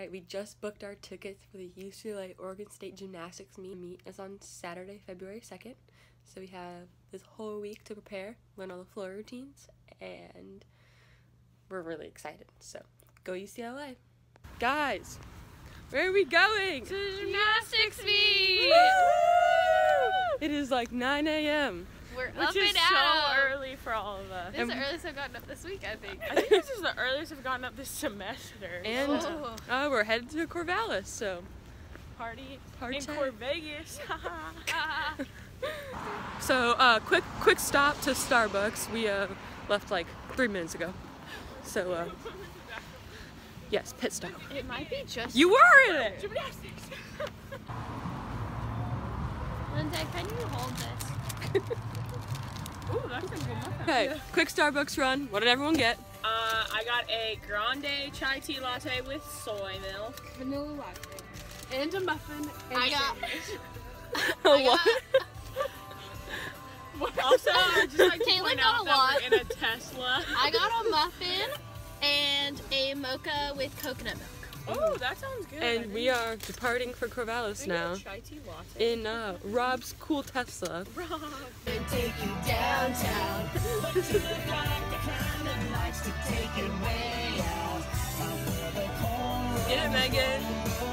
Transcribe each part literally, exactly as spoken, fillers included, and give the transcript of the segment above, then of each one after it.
Alright, we just booked our tickets for the U C L A Oregon State Gymnastics meet. meet is on Saturday, February second. So we have this whole week to prepare, learn all the floor routines, and we're really excited. So, go U C L A. Guys, where are we going? To the gymnastics meet! It is like nine A M We're Which up is and so out. early for all of us. This is the earliest I've gotten up this week, I think. I think this is the earliest I've gotten up this semester. And Oh. uh, we're headed to Corvallis, so Party Party in time. Corvallis. So, uh, quick, quick stop to Starbucks. We uh, left like three minutes ago. So, uh, yes, pit stop. It might be just... You were in it! Gymnastics. Lindsay, can you hold this? Ooh, that's a good one. Okay, quick Starbucks run. What did everyone get? Uh, I got a grande chai tea latte with soy milk. Vanilla latte. And a muffin. And I got... A what? Also, I just like to Kaitlyn point got out a that lot. we're in a Tesla. I got a muffin and a mocha with coconut milk. Oh, that sounds good. And we are departing for Corvallis now Chai tea latte. in uh, Rob's cool Tesla. Rob. And take you downtown. But you look like the kind that likes to take it way out. Out where the cold Get it, Megan.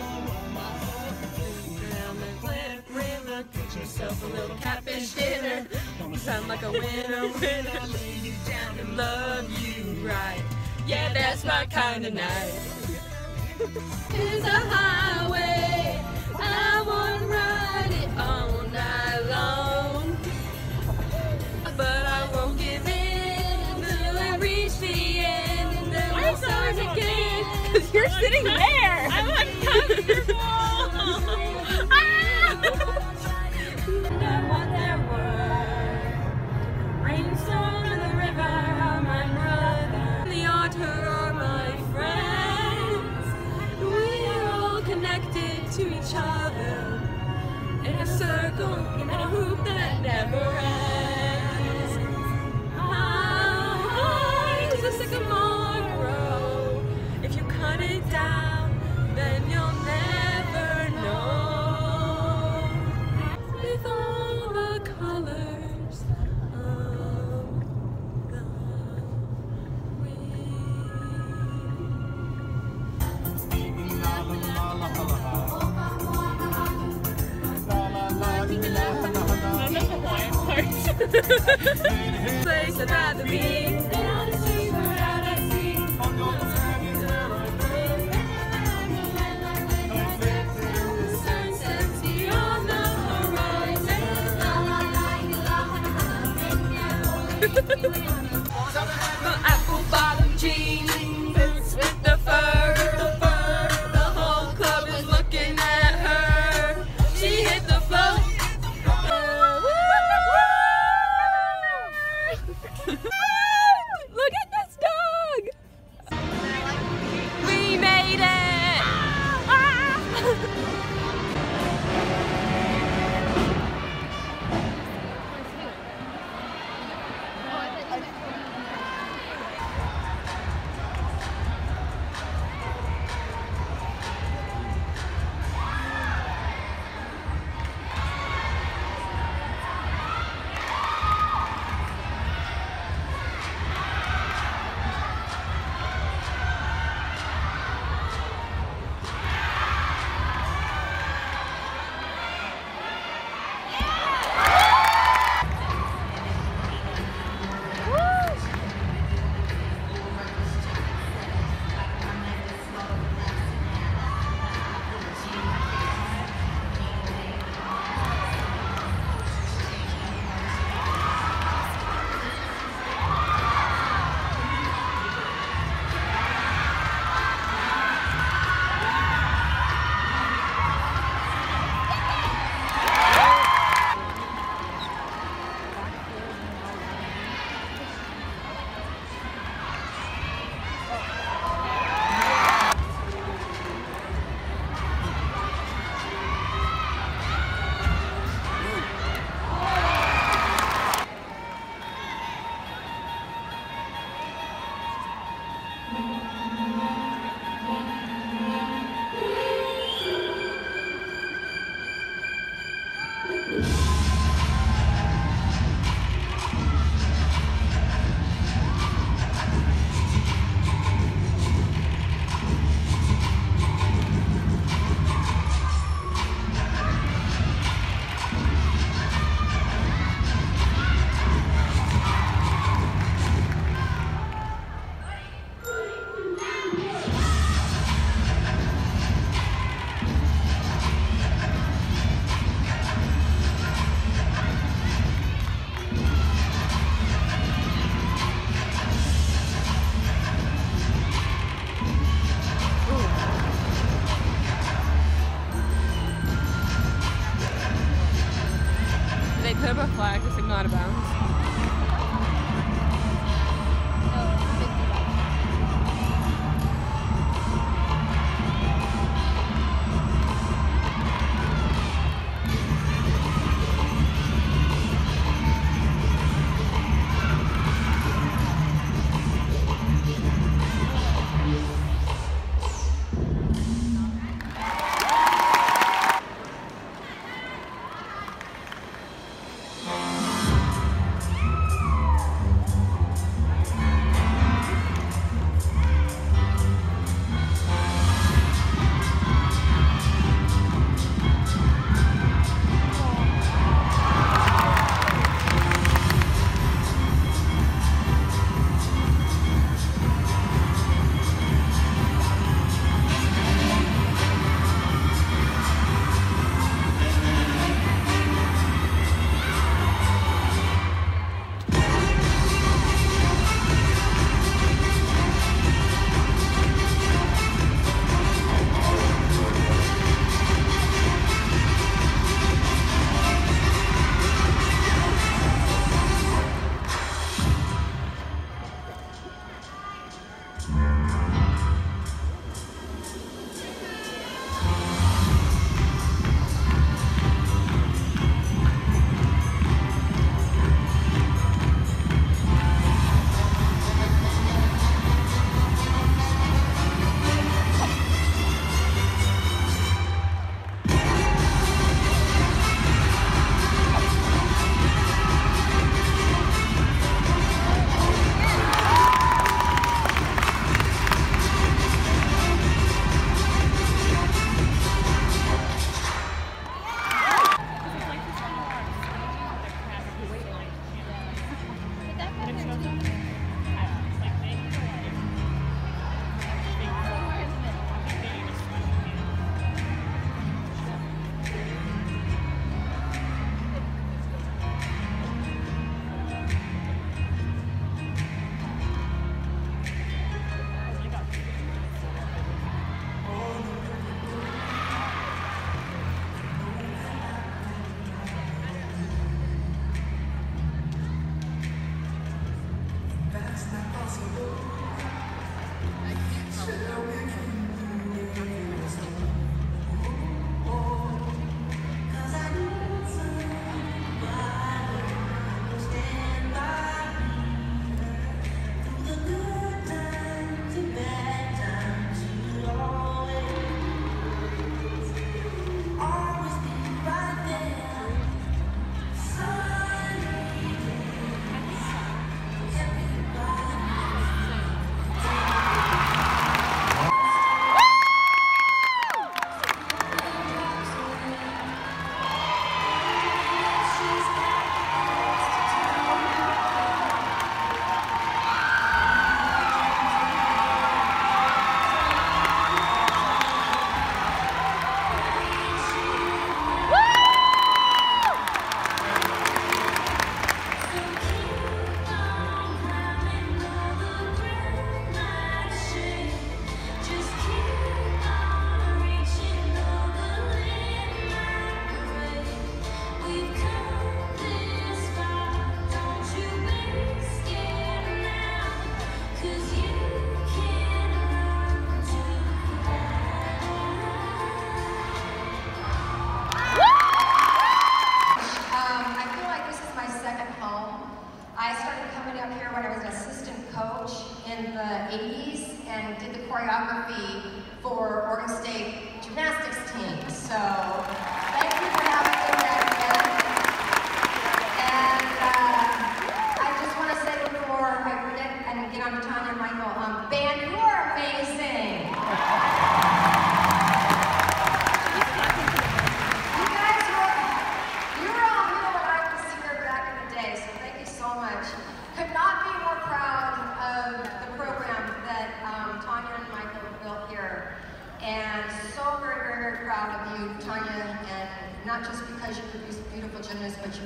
down the Glen River. Get yourself a little catfish dinner. You sound like a winner, winner. I'll lay you down and Love you right. Yeah, that's my kind of night. It's a highway, I wanna ride it all night long. But I won't give in until I reach the end, and then Why we'll is it start always on again. Cause you're sitting there. I'm uncomfortable. What there were. Rainstorm in the river are my brother. The otter are my friends. We're all connected to each other in a circle, in a hoop that never ends. How high does a sycamore grow? If you cut it down, then you'll never know. With all the colors of the None of the Hawaiian parts. place I'd rather be. Down the street, we're out at sea. Sunsets beyond the horizon. The apple bottom jeans, boots with the fur, the fur. The whole club is looking at her. She hit the floor. Look at this dog! We made it! They put up a flag to signal out of bounds.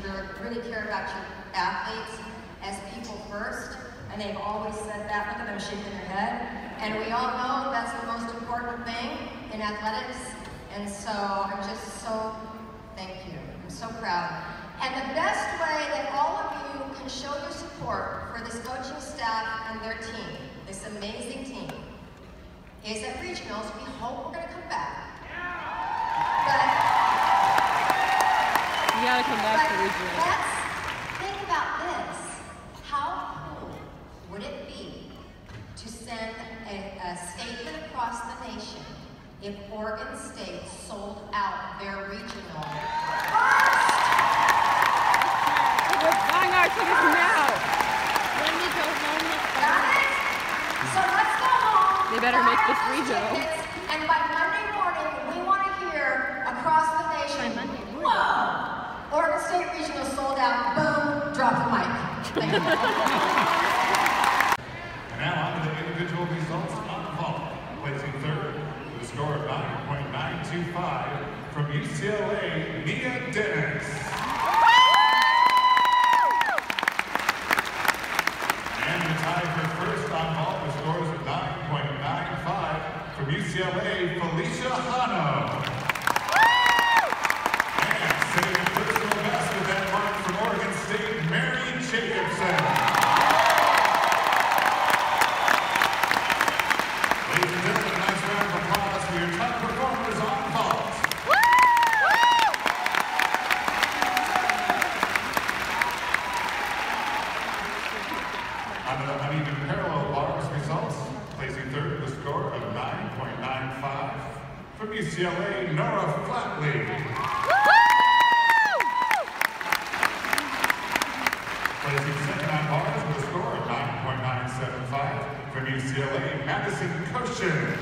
really care about your athletes as people first, and they've always said that. Look at them shaking their head. And we all know that's the most important thing in athletics. And so I'm just so, thank you. I'm so proud. And the best way that all of you can show your support for this coaching staff and their team, this amazing team, is at regionals. We hope we're going to come back. But, You gotta come back to but regionals. let's think about this. How cool would it be to send a, a statement across the nation if Oregon State sold out their regional first? We're buying our tickets now. When we go home next Got Friday. it? So let's go home. They better buy make this those regional. tickets, and by Monday morning, we want to hear across the nation, By Monday morning. whoa, Oregon State regional sold out, boom, drop the mic. Thank you. And now on to the individual results on the vault. Placing third with a score of nine point nine two five from U C L A, Nia Dennis. And the tie for first on vault with scores of nine point nine five from U C L A, Felicia Hano. And setting a personal best with that mark from Oregon State, Mary Jacobson. Ladies and gentlemen, a nice round of applause for your top performers on vault. On the uneven parallel bars results, placing third with a score of nine point nine five from U C L A, Nora Flatley. Placing second on bars with a score of nine point nine seven five from U C L A, Madison Kocian.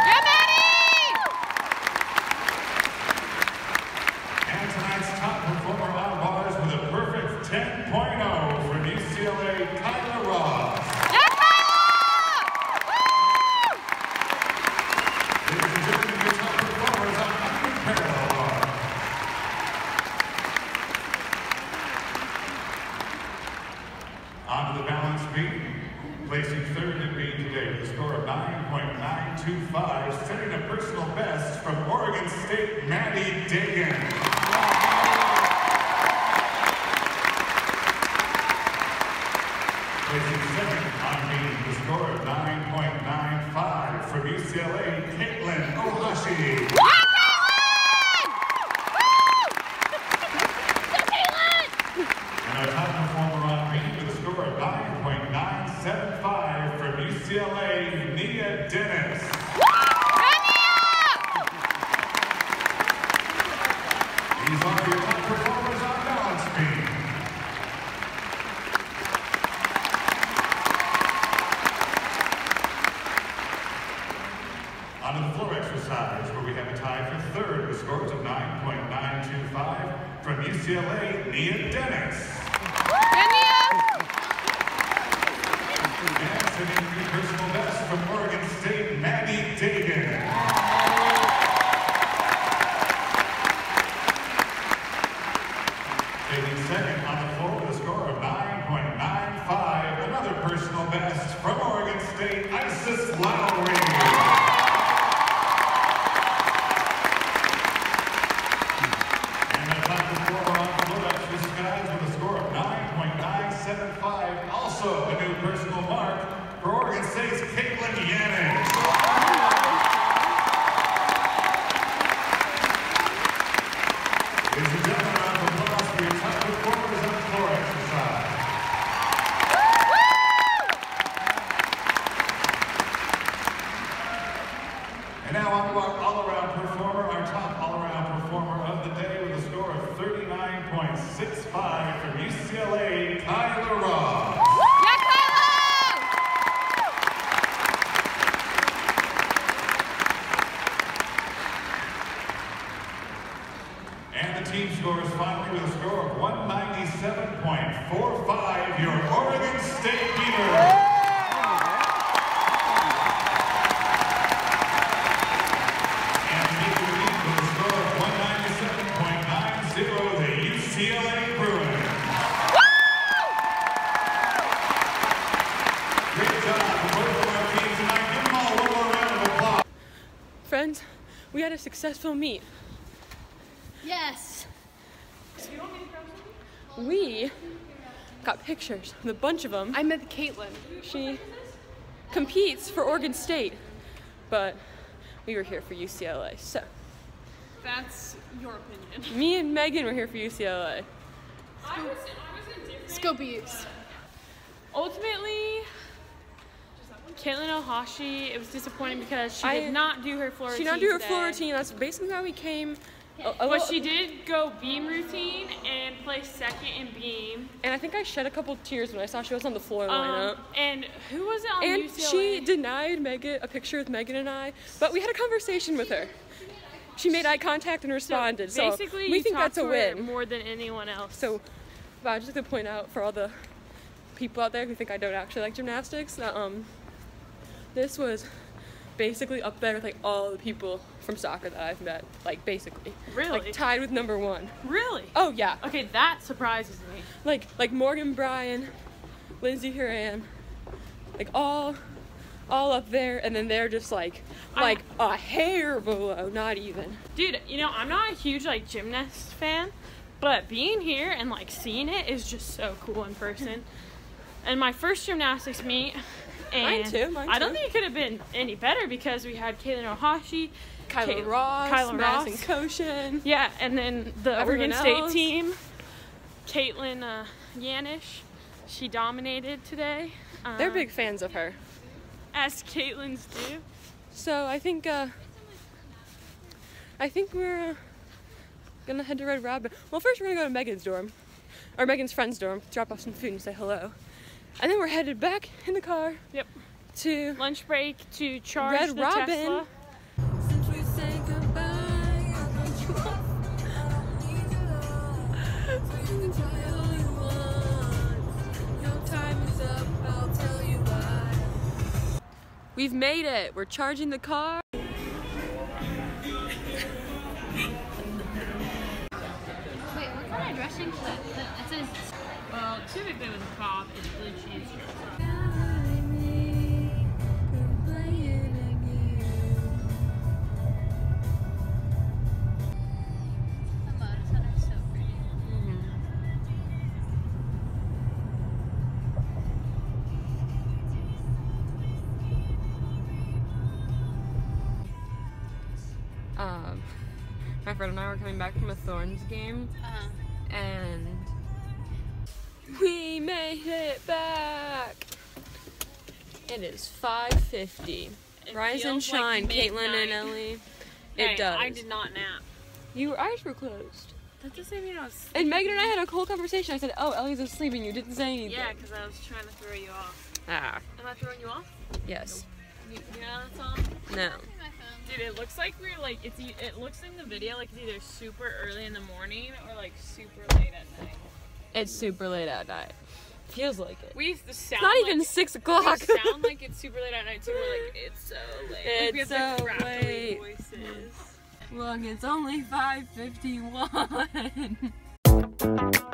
And tonight's top performer on bars with a perfect ten point oh from U C L A, Kyla Ross. Ladies and gentlemen, your top performers on uneven parallel bars. On to the balance beat, placing third in beat today with a score of nine point nine two five, setting a personal best from Oregon State, Maddie Dagan. Placing second on beat with a score of nine point nine five from U C L A, Katelyn Ohashi. And our top performer on beat with a score of nine point nine seven five from U C L A, Nia Dennis. These are your top performers on balance beat. On to the floor exercise, where we have a tie for third with scores of nine point nine two five from U C L A, Nia Dennis. And setting new personal best from Oregon State, Maddie Dagan. Taking second on the floor with a score of nine point nine five, another personal best from Oregon State, Isis Lowry. And the top performer on floor exercise with a score of nine point nine seven five, also a new personal mark for Oregon State's Kaitlyn Anne. Ladies and gentlemen, a round of applause for your top performers on floor exercise. And now on to our all-around performer, our top all-around performer of the day with a score of thirty-nine point six five from U C L A, Kyla Ross. And the team scores finally with a score of one ninety-seven point four five, your Oregon State beater. And taking the lead with a score of one ninety-seven point nine zero, the U C L A Bruins. a successful meet. Yes. We got pictures with a bunch of them. I met Kaitlyn. She competes for Oregon State, but we were here for U C L A, so. That's your opinion. Me and Megan were here for U C L A. I was, I was indifferent. Scope use. Ultimately, Katelyn Ohashi, it was disappointing because she I- did not do her floor She routine did not do her today. floor routine. That's basically how we came. A- a But little- she did go beam routine and place second in beam. And I think I shed a couple tears when I saw she was on the floor Um, lineup. and who was it on And U C L A? she denied Megan a picture with Megan and I, but we had a conversation with her. She made eye contact and responded. So, basically, we you think talked that's a to her win. more than anyone else. So, but I just like to point out for all the people out there who think I don't actually like gymnastics, that um, this was basically up there with like all the people from soccer that I've met. Like basically, Really? like tied with number one. Really? Oh yeah, Okay, that surprises me. like like Morgan Bryan, Lindsay Anne, like all, all up there, and then they're just like like a hair below, not even. Dude, you know, I'm not a huge like gymnast fan, but being here and like seeing it is just so cool in person. And my first gymnastics meet, and Mine too, mine I don't too. think it could have been any better because we had Katelyn Ohashi, Kyla Kate- Ross, Kyla Madison Ross. Kocian. Yeah, and then the Everyone Oregon State else. team, Kaitlyn uh, Yanish, she dominated today. Um, They're big fans of her. As Kaitlyn's do. So I think uh, I think we're uh, gonna head to Red Robin. Well, first we're gonna go to Megan's dorm, or Megan's friend's dorm, drop off some food and say hello, and then we're headed back in the car. Yep. To Lunch break to charge Red the Robin. Tesla. Since we say goodbye, I want you off. I don't need your love. So you can try all you want. Your time is up, I'll tell you why. We've made it. We're charging the car. Wait, what kind of dressing is that? That says. Well, typically with a pop, it's blue cheese. The Moda Center is so pretty. Um, my friend and I were coming back from a Thorns game, Uh-huh. and we made it back. It is five fifty. It Rise and feels like shine, Kaitlyn and midnight. Elli. It Hey, does. I did not nap. Your eyes were closed. That doesn't mean I was. And Megan and I had a whole conversation. I said, "Oh, Ellie's asleep," and you didn't say anything. Yeah, because I was trying to throw you off. Ah, Am I throwing you off? yes. You, you know that song? No. My phone. Dude, it looks like we're like it's. e- It looks in the video like it's either super early in the morning or like super late at night. It's super late at night. Feels like it. We used to sound. It's not like, even six We o'clock. sound like it's super late at night too. We're like it's so late. Like, we It's have the so crackly late. voices. Look, it's only five fifty-one.